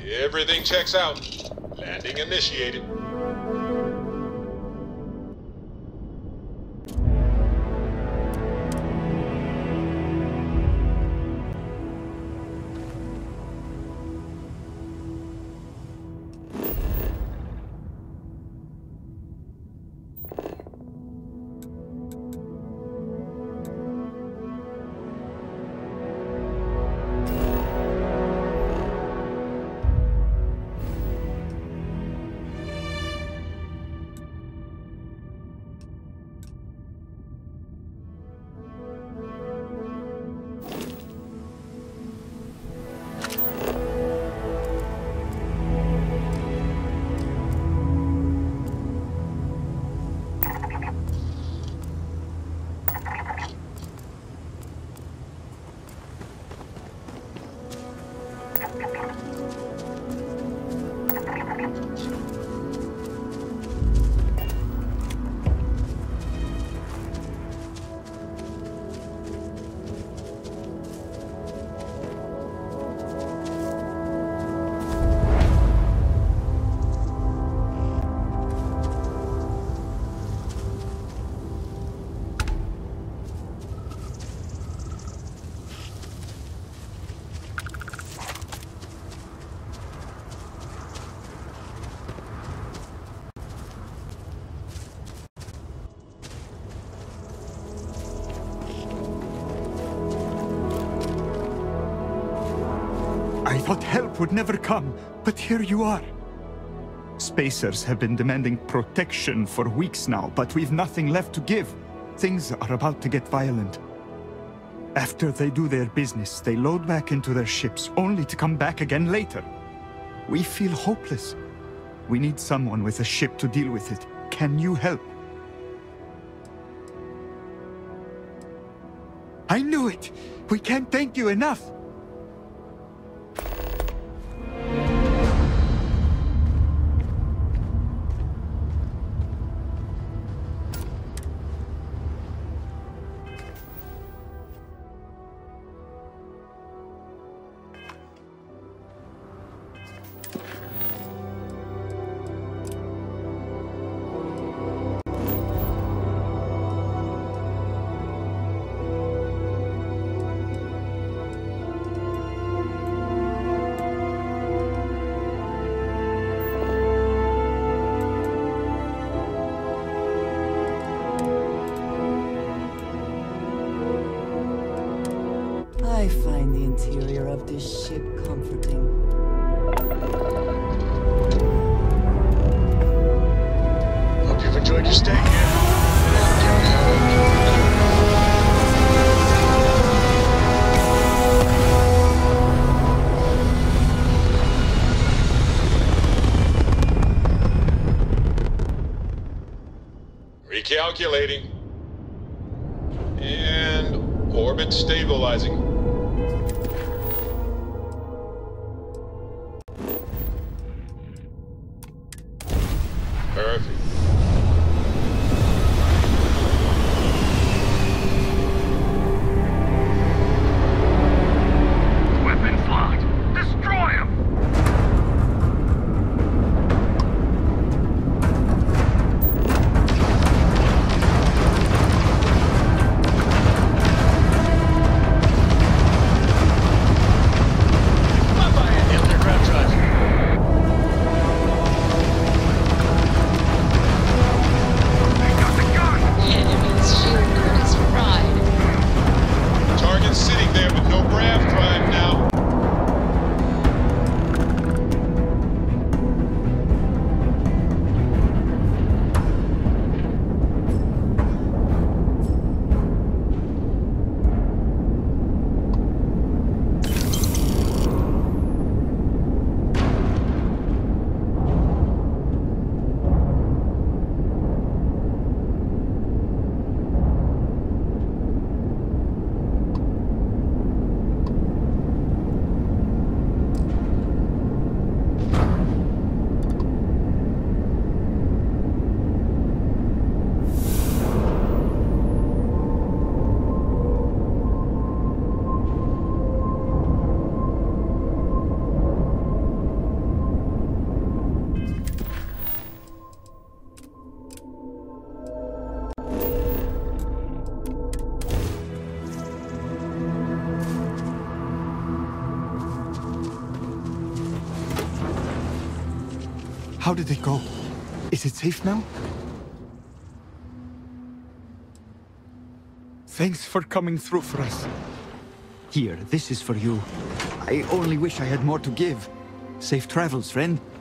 Everything checks out. Landing initiated. I thought help would never come, but here you are. Spacers have been demanding protection for weeks now, but we've nothing left to give. Things are about to get violent. After they do their business, they load back into their ships, only to come back again later. We feel hopeless. We need someone with a ship to deal with it. Can you help? I knew it! We can't thank you enough! I find the interior of this ship comforting. Hope you've enjoyed your stay here. Recalculating. And orbit stabilizing. Perfect. Weapons locked. Destroy them! How did it go? Is it safe now? Thanks for coming through for us. Here, this is for you. I only wish I had more to give. Safe travels, friend.